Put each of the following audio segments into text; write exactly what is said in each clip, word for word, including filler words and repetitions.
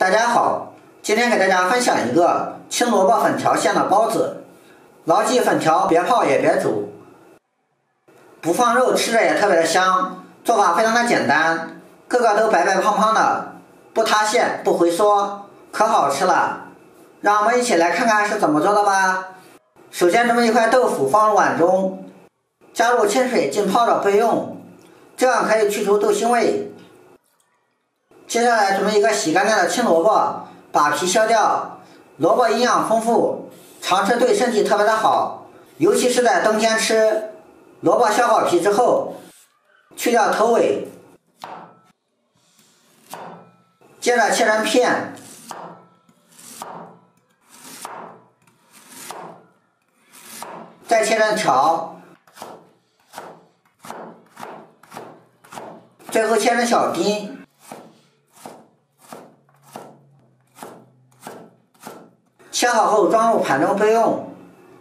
大家好，今天给大家分享一个青萝卜粉条馅的包子。牢记粉条别泡也别煮，不放肉吃着也特别的香。做法非常的简单，个个都白白胖胖的，不塌陷不回缩，可好吃了。让我们一起来看看是怎么做的吧。首先准备一块豆腐放入碗中，加入清水浸泡着备用，这样可以去除豆腥味。接下来准备一个洗干净的青萝卜，把皮削掉。萝卜营养丰富，常吃对身体特别的好，尤其是在冬天吃。萝卜削好皮之后，去掉头尾，接着切成片，再切成条，最后切成小丁。切好后装入盘中备用。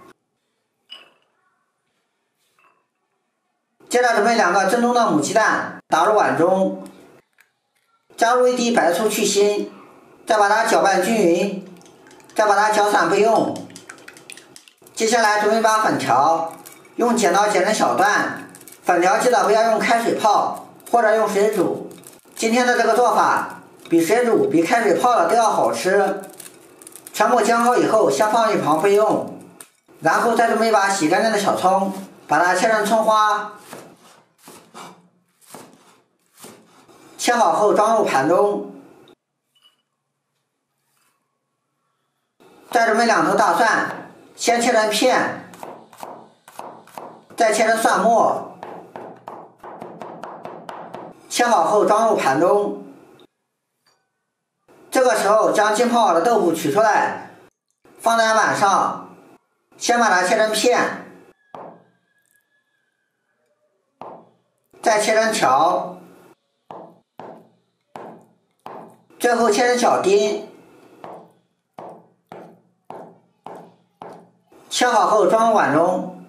接着准备两个正宗的母鸡蛋，打入碗中，加入一滴白醋去腥，再把它搅拌均匀，再把它搅散备用。接下来准备把粉条用剪刀剪成小段，粉条记得不要用开水泡或者用水煮，今天的这个做法比水煮比开水泡的都要好吃。全部煎好以后先放一旁备用，然后再准备一把洗干净的小葱，把它切成葱花，切好后装入盘中。再准备两头大蒜，先切成片，再切成蒜末，切好后装入盘中。这个时候将浸泡好的豆腐取出来，放在碗上，先把它切成片，再切成条，最后切成小丁。切好后装入碗中，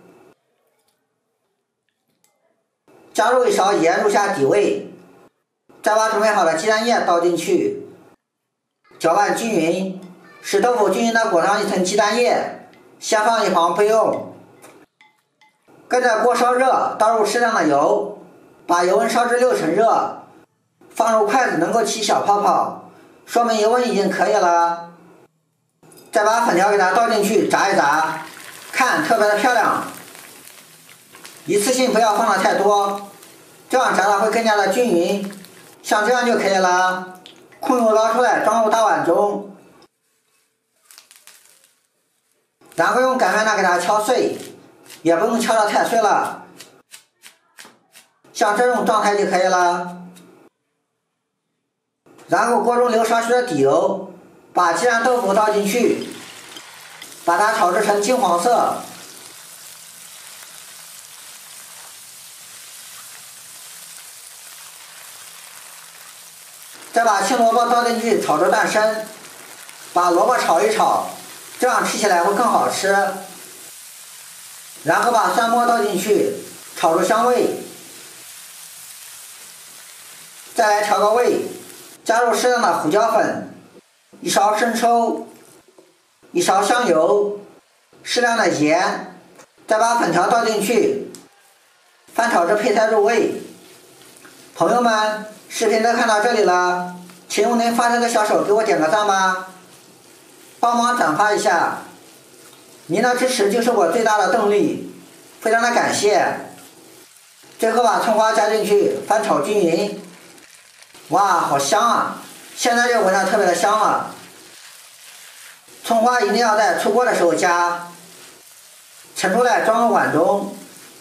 加入一勺盐入下底味，再把准备好的鸡蛋液倒进去，搅拌均匀，使豆腐均匀地裹上一层鸡蛋液，先放一旁备用。跟着锅烧热，倒入适量的油，把油温烧至六成热，放入筷子能够起小泡泡，说明油温已经可以了。再把粉条给它倒进去炸一炸，看特别的漂亮。一次性不要放的太多，这样炸的会更加的均匀，像这样就可以了。控油捞出来，装入大碗中，然后用擀面杖给它敲碎，也不用敲得太碎了，像这种状态就可以了。然后锅中留少许的底油，把鸡蛋豆腐倒进去，把它炒制成金黄色。再把青萝卜倒进去炒至蛋生，把萝卜炒一炒，这样吃起来会更好吃。然后把蒜末倒进去，炒出香味。再来调个味，加入适量的胡椒粉，一勺生抽，一勺香油，适量的盐，再把粉条倒进去，翻炒至配菜入味。朋友们，视频都看到这里了，请用您发财的小手给我点个赞吧，帮忙转发一下，您的支持就是我最大的动力，非常的感谢。最后把葱花加进去，翻炒均匀。哇，好香啊！现在就闻着特别的香了。葱花一定要在出锅的时候加，盛出来装入碗中。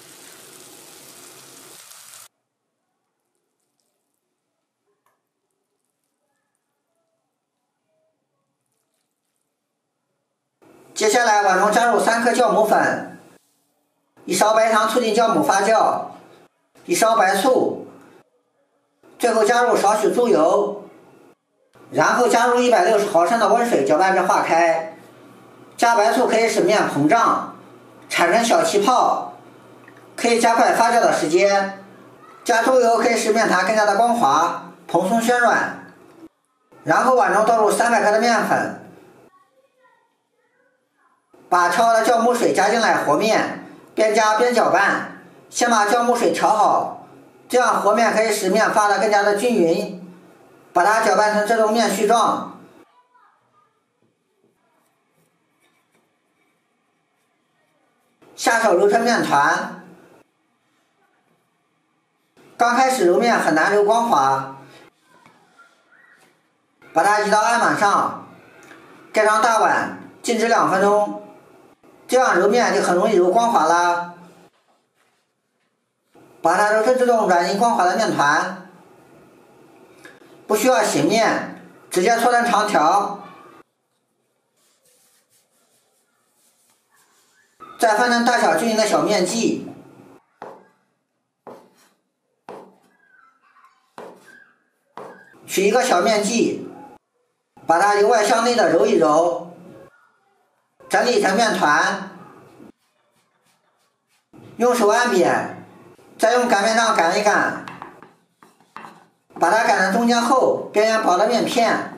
接下来碗中加入三克酵母粉，一勺白糖促进酵母发酵，一勺白醋，最后加入少许猪油，然后加入一百六十毫升的温水搅拌至化开。加白醋可以使面膨胀，产生小气泡，可以加快发酵的时间。加猪油可以使面团更加的光滑，蓬松暄软。 然后碗中倒入三百克的面粉，把调好的酵母水加进来和面，边加边搅拌，先把酵母水调好，这样和面可以使面发得更加的均匀，把它搅拌成这种面絮状。下手揉成面团，刚开始揉面很难揉光滑，把它移到案板上，盖上大碗，静置两分钟，这样揉面就很容易揉光滑了。把它揉成这种软硬光滑的面团，不需要醒面，直接搓成长条，再分成大小均匀的小面剂，取一个小面剂，把它由外向内的揉一揉，整理成面团，用手按扁，再用擀面杖擀一擀，把它擀成中间厚、边缘薄的面片，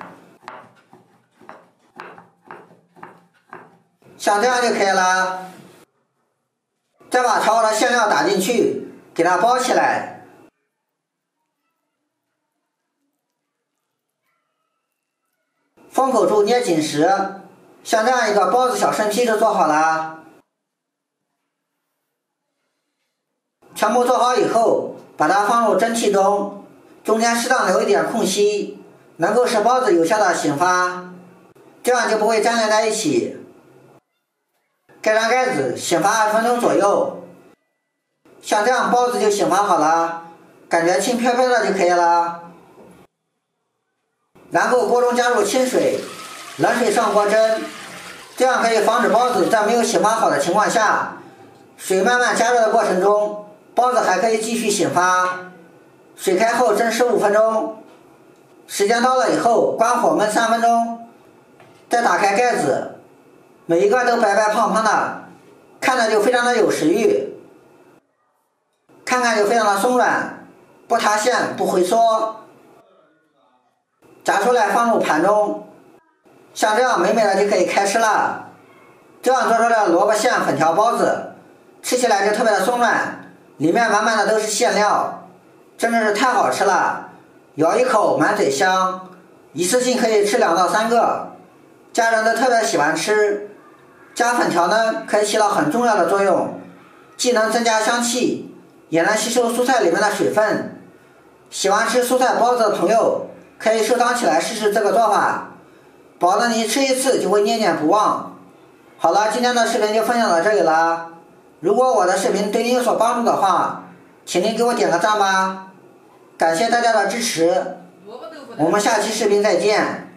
像这样就可以了。再把调好的馅料打进去，给它包起来。封口处捏紧实，像这样一个包子小生坯就做好了。全部做好以后，把它放入蒸屉中，中间适当留一点空隙，能够使包子有效的醒发，这样就不会粘连在一起。盖上盖子，醒发二十分钟左右，像这样包子就醒发好了，感觉轻飘飘的就可以了。然后锅中加入清水，冷水上锅蒸，这样可以防止包子在没有醒发好的情况下，水慢慢加热的过程中，包子还可以继续醒发。水开后蒸十五分钟，时间到了以后关火焖三分钟，再打开盖子，每一个都白白胖胖的，看着就非常的有食欲，看看就非常的松软，不塌陷不回缩。夹出来放入盘中，像这样美美的就可以开吃了。这样做出来的萝卜馅粉条包子，吃起来就特别的松软，里面满满的都是馅料，真的是太好吃了，咬一口满嘴香，一次性可以吃两到三个，家人都特别喜欢吃。加粉条呢，可以起到很重要的作用，既能增加香气，也能吸收蔬菜里面的水分。喜欢吃蔬菜包子的朋友，可以收藏起来试试这个做法，保证你吃一次就会念念不忘。好了，今天的视频就分享到这里了。如果我的视频对您有所帮助的话，请您给我点个赞吧，感谢大家的支持，我们下期视频再见。